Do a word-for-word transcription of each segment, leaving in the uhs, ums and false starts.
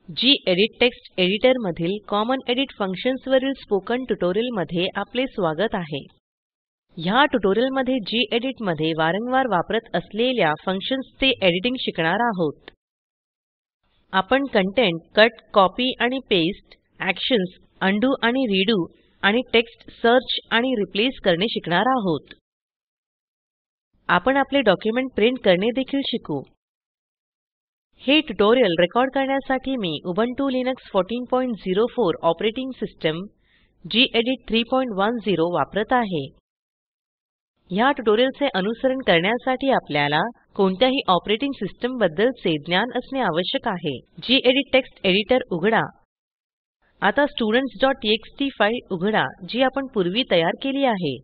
जी edit text editor मधील common edit functions वरील spoken tutorial मध्ये आपले स्वागत आहे. ह्या ट्युटोरियल मध्ये जी एडिट मध्ये वारंवार वापरत असलेल्या फंक्शन्सचे एडिटिंग शिकणार आहोत. आपण कंटेंट कट, कॉपी आणि पेस्ट, एक्शन्स उंडो आणि रीडो आणि टेक्स्ट सर्च आणि रिप्लेस करणे शिकणार आहोत. आपण आपले डॉक्युमेंट प्रिंट करणे देखील शिकू. हे ट्युटोरियल रेकॉर्ड करण्यासाठी मी उबुंटू लिनक्स फोurteen point zero four operating system, gedit three point one zero वापरत आहे. ह्या ट्युटोरियलचे अनुसरण करण्यासाठी आपल्याला कोणत्याही ऑपरेटिंग सिस्टम बद्दलचे ज्ञान असणे आवश्यक आहे. गेडीत टेक्स्ट एडिटर उघडा. आता students.txt फाईल उघडा जी आपण पूर्वी तयार केली आहे.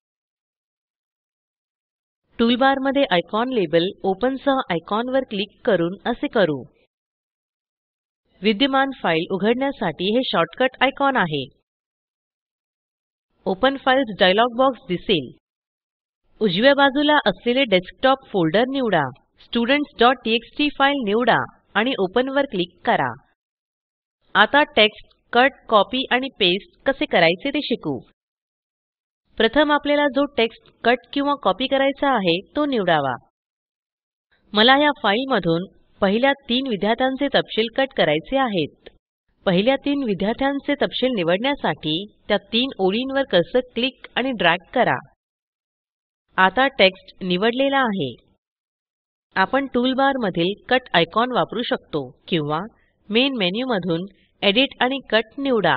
टूलबार मध्ये आयकॉन लेबल ओपन सह आयकॉन वर क्लिक करून असे करू. विद्यमान फाईल उघडण्यासाठी हे शॉर्टकट आयकॉन आहे. ओपन फाइल्स डायलॉग बॉक्स दिसेल. उजव्या बाजूला असलेले डेस्कटॉप फोल्डर निवडा. students.txt फाईल निवडा आणि ओपन वर क्लिक करा. आता टेक्स्ट कट, कॉपी आणि पेस्ट कसे करायचे ते शिकू. प्रथम आपल्याला जो टेक्स्ट कट किंवा कॉपी करायचा आहे तो निवडावा. मला या फाईल मधून पहिल्या तीन विद्यार्थ्यांचे तपशील कट करायचे आहेत. पहिल्या तीन विद्यार्थ्यांचे तपशील निवडण्यासाठी त्या तीन ओळींवर कर्सर क्लिक आणि ड्रॅग करा. आता टेक्स्ट निवडलेला आहे. आपण टूलबार मधील कट आयकॉन वापरू शकतो किंवा मेन मेन्यू मधून एडिट आणि कट निवडा.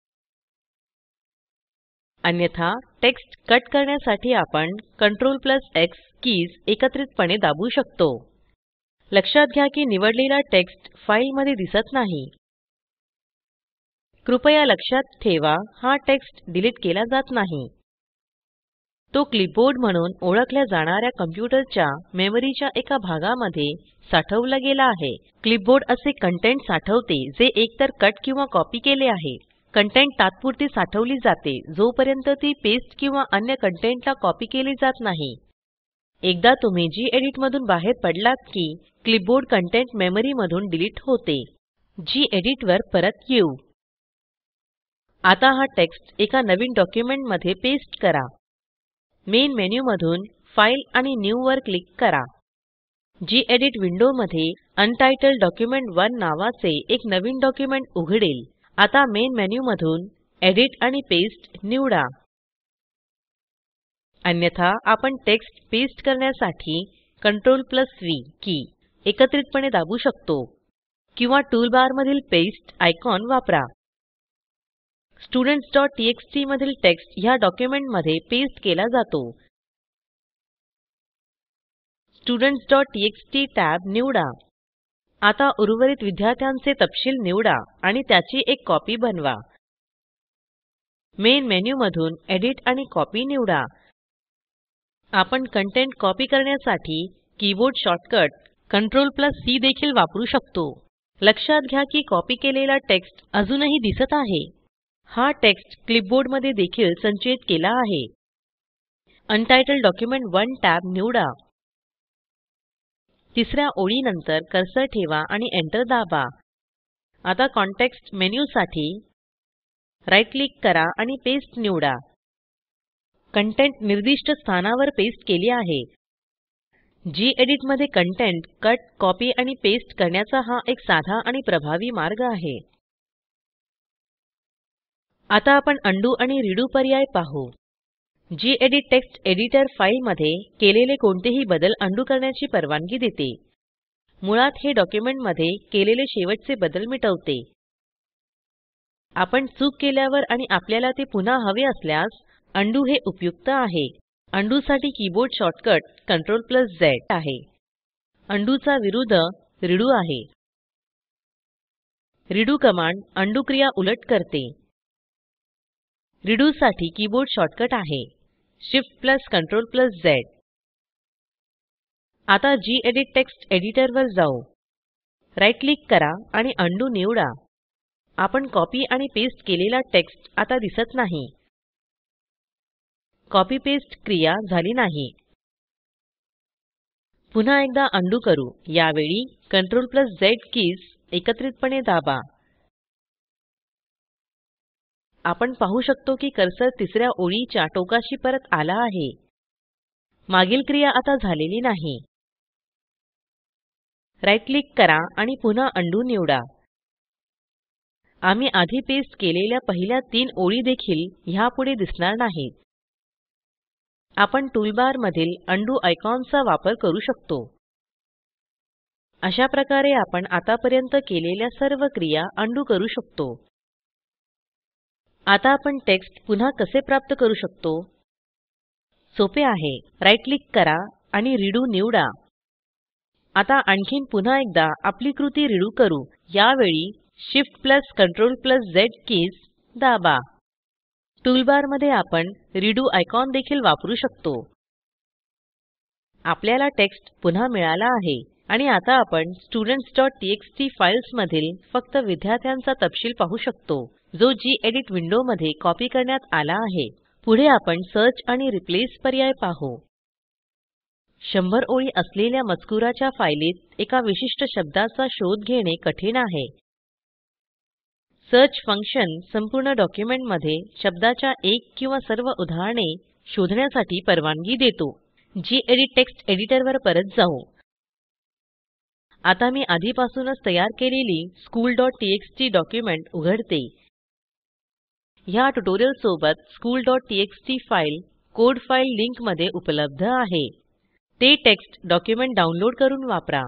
अन्यथा टेक्स्ट कट करण्यासाठी आपण कंट्रोल प्लस एक्स कीज एकत्रितपणे दाबू शकतो. लक्षात घ्या की निवडलेला टेक्स्ट फाईल मध्ये दिसत नाही. कृपया लक्षात ठेवा, हा टेक्स्ट डिलीट केला जात नाही. तो क्लिपबोर्ड म्हणून ओळखल्या जाणाऱ्या कॉम्प्युटरच्या मेमरीच्या एका भागामध्ये साठवला गेला आहे. क्लिपबोर्ड असे कंटेंट साठवते जे एकतर कट किंवा कॉपी केले आहे. कंटेंट तात्पुरती साठवली जाते जोपर्यंत ती पेस्ट किंवा अन्य कंटेंटला कॉपी केली जात नाही. एकदा तुम्ही गेडीत मधून बाहेर पडलात की क्लिपबोर्ड कंटेंट मेमरी मधून डिलीट होते. गेडीत वर परत येऊ. आता हा टेक्स्ट एका नवीन डॉक्युमेंट मध्ये पेस्ट करा. मेन मेन्यू मधून फाइल आणि न्यू वर क्लिक करा. गेडीत विंडो मध्ये अनटाइटल्ड डॉक्युमेंट one नावाचे एक नवीन डॉक्युमेंट उघडेल. आता मेन मेन्यू मधून एडिट आणि पेस्ट निवडा. अन्यथा आपण टेक्स्ट पेस्ट करण्यासाठी कंट्रोल प्लस व्ही की एकत्रितपणे दाबू शकतो किंवा टूलबार मधील पेस्ट आयकॉन वापरा. students.txt मधील टेक्स्ट ह्या डॉक्युमेंट मध्ये पेस्ट केला जातो. students.txt टॅब निवडा. आता उर्वरित विद्यार्थ्यांचे तपशील निवडा आणि त्याची एक कॉपी बनवा. मेन मेन्यू मधून एडिट आणि कॉपी निवडा. आपण कंटेंट कॉपी करण्यासाठी keyboard shortcut control plus C देखील वापरू शकतो. लक्षात घ्या की कॉपी केलेला टेक्स्ट अजूनही दिसत आहे. हा टेक्स्ट क्लिपबोर्ड मध्ये देखील संचयित केला आहे. अनटाइटल्ड डॉक्युमेंट one टॅब निवडा. तिसऱ्या ओळीनंतर कर्सर ठेवा आणि एंटर दाबा. आता कॉन्टेक्स्ट मेन्यू साठी राइट क्लिक करा आणि पेस्ट निवडा. कंटेंट निर्दिष्ट स्थानावर पेस्ट केली आहे. गेडीत मध्ये कंटेंट कट, कॉपी आणि पेस्ट करण्याचा हा एक साधा आणि प्रभावी मार्ग आहे. आता आपण उंडो आणि रीडो पर्याय पाहू. गेडीत टेक्स्ट एडिटर फाईल मध्ये केलेले कोणतेही बदल उंडो करण्याची परवानगी देते. मुळात हे डॉक्युमेंट मध्ये केलेले शेवटचे बदल मिटवते. आपण चूक केल्यावर आणि आपल्याला ते पुन्हा हवे असल्यास उंडो हे उपयुक्त आहे. उंडो साठी keyboard shortcut control plus Z आहे. उंडो चा विरुद्ध रीडो आहे. रीडो कमांड उंडो क्रिया उलट करते. रीडो साठी कीबोर्ड शॉर्टकट आहे Shift plus control plus Z. आता गेडीत टेक्स्ट एडिटर वर जाऊ. राइट क्लिक करा आणि उंडो निवडा. आपण कॉपी आणि पेस्ट केलेला टेक्स्ट आता दिसत नाही. कॉपी पेस्ट क्रिया झाली नाही. पुन्हा एकदा उंडो करू. यावेळी कंट्रोल प्लस झेड कीज एकत्रितपणे दाबा. आपण पाहू शकतो की कर्सर तिसऱ्या ओळीच्या टोकाशी परत आला आहे. मागील क्रिया आता झालेली नाही. राईट क्लिक करा आणि पुन्हा अंडू निवडा. आम्ही आधी पेस्ट केलेल्या पहिल्या तीन ओळी देखील ह्यापुढे दिसणार नाहीत. आपण टूलबार मधील अंडू आयकॉनचा वापर करू शकतो. अशा प्रकारे आपण आतापर्यंत केलेल्या सर्व क्रिया अंडू करू शकतो. आता आपण टेक्स्ट पुन्हा कसे प्राप्त करू शकतो? सोपे आहे. राईट क्लिक करा आणि रिडू निवडा. आता आणखीन पुन्हा एकदा आपली कृती रिडू करू. यावेळी Shift plus Ctrl plus Z keys दाबा. टूलबार मध्ये आपण रिडू आयकॉन देखील वापरू शकतो. आपल्याला टेक्स्ट पुन्हा मिळाला आहे आणि आता आपण स्टुडेंट्स.txt फाइल्स मधील फक्त विद्यार्थ्यांचा तपशील पाहू शकतो, जो गेडीत विंडो मध्ये कॉपी करण्यात आला आहे. पुढे आपण सर्च आणि रिप्लेस पर्याय पाहू. शंभर ओळी असलेल्या मजकुराच्या फाईलीत एका विशिष्ट शब्दाचा शोध घेणे कठीण आहे. सर्च फंक्शन संपूर्ण डॉक्युमेंट मध्ये शब्दाच्या एक किंवा सर्व उदाहरणे शोधण्यासाठी परवानगी देतो. गेडीत टेक्स्ट एडिटर वर परत जाऊ. आता मी आधीपासूनच तयार केलेली school.txt डॉक्युमेंट उघडते. ह्या ट्युटोरियल सोबत school.txt file code file link मध्ये उपलब्ध आहे. ते टेक्स्ट डॉक्युमेंट डाउनलोड करून वापरा.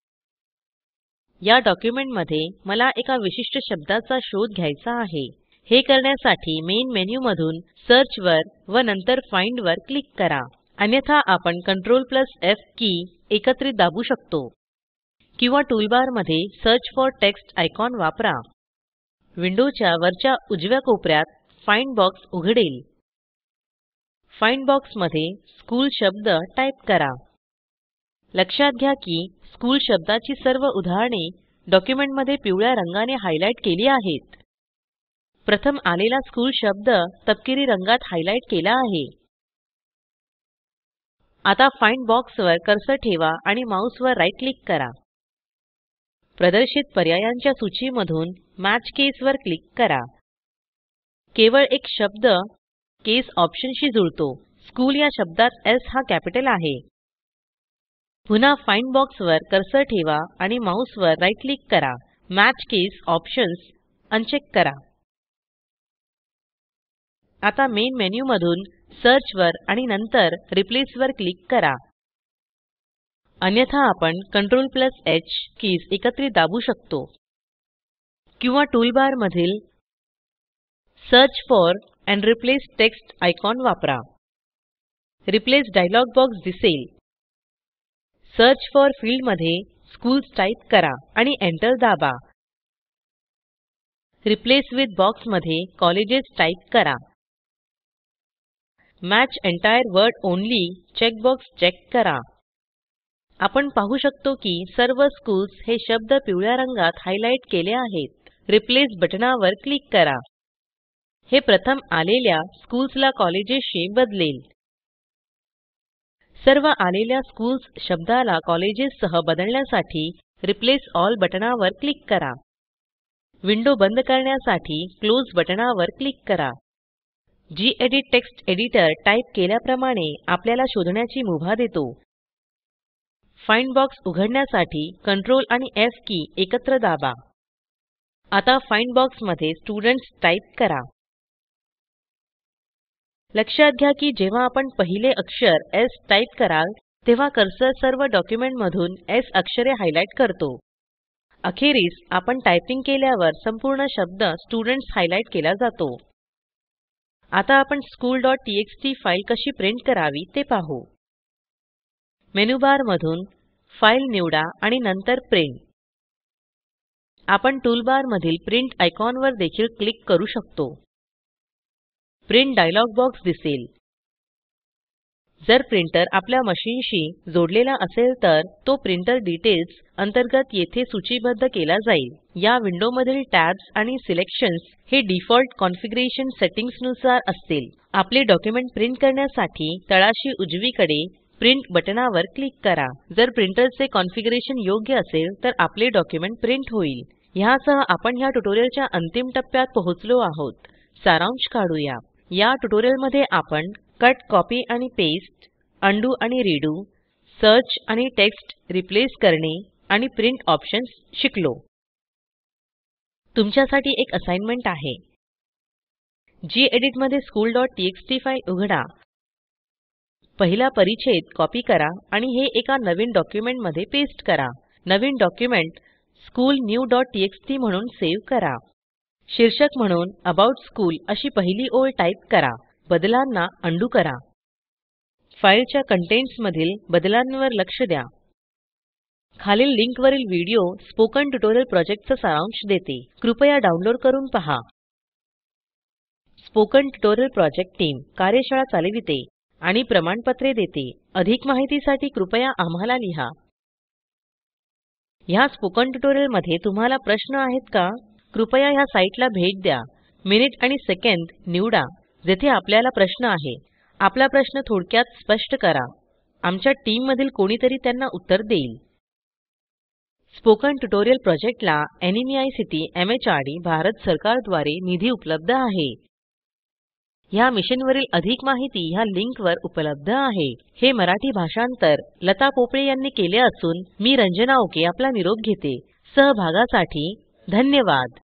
या डॉक्युमेंट मध्ये मला एका विशिष्ट शब्दाचा शोध घ्यायचा आहे. हे करण्यासाठी मेन मेन्यू मधून सर्च वर व नंतर फाइंड वर क्लिक करा. अन्यथा आपण Ctrl प्लस F की एकत्रित दाबू शकतो किंवा टूलबार मध्ये सर्च फॉर टेक्स्ट आयकॉन वापरा. विंडोच्या वरच्या उजव्या कोपऱ्यात फाइंड बॉक्स उघडेल. फाइंड बॉक्स मध्ये स्कूल शब्द टाइप करा. लक्षात घ्या की स्कूल शब्दाची सर्व उदाहरणे डॉक्युमेंट मध्ये पिवळ्या रंगाने हायलाइट केली आहेत. प्रथम आलेला स्कूल शब्द तपकिरी रंगात हायलाइट केला आहे. आता फाइंड बॉक्स वर कर्सर ठेवा आणि माउस वर राइट क्लिक करा. प्रदर्शित पर्यायांच्या सूचीमधून मॅच केस वर क्लिक करा. केवळ एक शब्द केस ऑप्शनशी जुळतो. स्कूल या शब्दात एस हा कॅपिटल आहे. पुन्हा फाइंड बॉक्स वर कर्सर ठेवा आणि माउस वर राइट क्लिक करा. मॅच केस ऑप्शन्स अनचेक करा. आता मेन मेन्यू मधून सर्च वर आणि नंतर रिप्लेस वर क्लिक करा. अन्यथा आपण Ctrl प्लस H कीज एकत्रित दाबू शकतो किंवा टूलबार मधील search for and replace text icon वापरा. रिप्लेस डायलॉग बॉक्स दिसेल. सर्च फॉर फील्ड मध्ये स्कूल्स टाइप करा आणि एंटर दाबा. रिप्लेस विथ बॉक्स मध्ये कॉलेजेस टाइप करा. Match entire word only check box check करा. आपण पाहू शकतो की सर्व स्कूल्स हे शब्द पिवळ्या रंगात हायलाइट केले आहेत. रिप्लेस बटणावर क्लिक करा. हे प्रथम आलेल्या स्कूल्सला कॉलेजेसशी बदलेल. सर्व आलेल्या स्कूल्स शब्दाला कॉलेजेस सह बदलण्यासाठी रिप्लेस ऑल बटणावर क्लिक करा. विंडो बंद करण्यासाठी क्लोज बटणावर क्लिक करा. गेडीत टेक्स्ट एडिटर टाइप केल्याप्रमाणे आपल्याला शोधण्याची मुभा देतो. फाइंड बॉक्स उघडण्यासाठी Ctrl आणि F की एकत्र दाबा. आता फाइंड बॉक्स मध्ये स्टुडेंट्स टाइप करा. लक्षात घ्या की जेव्हा आपण पहिले अक्षर एस टाइप कराल तेव्हा कर्सर सर्व डॉक्युमेंट मधून एस अक्षरे हायलाइट करतो. अखेरीस आपण टायपिंग केल्यावर संपूर्ण शब्द स्टुडेंट्स हायलाइट केला जातो. आता आपण school.txt फाईल कशी प्रिंट करावी ते पाहू. मेनू बार मधून फाईल निवडा आणि नंतर प्रिंट. आपण टूलबार मधील प्रिंट आयकॉन वर देखील क्लिक करू शकतो. प्रिंट डायलॉग बॉक्स दिसेल. जर प्रिंटर आपल्या मशीनशी जोडलेला असेल तर तो प्रिंटर डिटेल्स अंतर्गत येथे सूचीबद्ध केला जाईल. या विंडोमधील टॅब्स आणि सिलेक्शन्स हे डिफॉल्ट कॉन्फिगरेशन सेटिंग्ज नुसार असतील. आपले डॉक्युमेंट प्रिंट करण्यासाठी तळाशी उजवीकडे प्रिंट बटनावर क्लिक करा. जर प्रिंटरचे कॉन्फिगरेशन योग्य असेल तर आपले डॉक्युमेंट प्रिंट होईल. ह्यासह आपण ह्या ट्युटोरियलच्या अंतिम टप्प्यात पोहोचलो आहोत. सारांश काढूया. या ट्युटोरियलमध्ये आपण कट, कॉपी आणि पेस्ट, उंडो आणि रेडो, सर्च आणि टेक्स्ट रिप्लेस करणे आणि प्रिंट ऑप्शन्स शिकलो. तुमच्यासाठी एक असाइनमेंट आहे. गेडीत मध्ये school.txt फाईल उघडा. पहिला परिच्छेद कॉपी करा आणि हे एका नवीन डॉक्युमेंट मध्ये पेस्ट करा. नवीन डॉक्युमेंट स्कूल न्यू.txt म्हणून सेव्ह करा. शीर्षक म्हणून अबाउट स्कूल अशी पहिली ओळ टाइप करा. बदलांना उंडो करा. फाईलच्या कंटेंट्स मधील बदलांवर लक्ष द्या. खालील लिंकवरील व्हिडिओ स्पोकन ट्युटोरियल प्रोजेक्टचा सारांश देते. कृपया डाउनलोड करून पहा. स्पोकन ट्युटोरियल प्रोजेक्ट टीम कार्यशाळा चालविते आणि प्रमाणपत्रे देते. अधिक माहितीसाठी कृपया आम्हाला लिहा. ह्या स्पोकन ट्युटोरियल मध्ये तुम्हाला प्रश्न आहेत का? कृपया ह्या साईटला भेट द्या. मिनिट आणि सेकंद निवडा जेथे आपल्याला प्रश्न आहे. आपला प्रश्न थोडक्यात स्पष्ट करा. आमच्या टीम मधील कोणीतरी त्यांना उत्तर देईल. स्पोकन ट्युटोरियल प्रोजेक्टला एनएमईआयसीटी एमएचआरडी भारत सरकार द्वारे निधी उपलब्ध आहे. ह्या मिशनवरील अधिक माहिती ह्या लिंकवर उपलब्ध आहे. हे मराठी भाषांतर लता पोपळे यांनी केले असून मी रंजना ओके आपला निरोप घेते. सहभागासाठी धन्यवाद.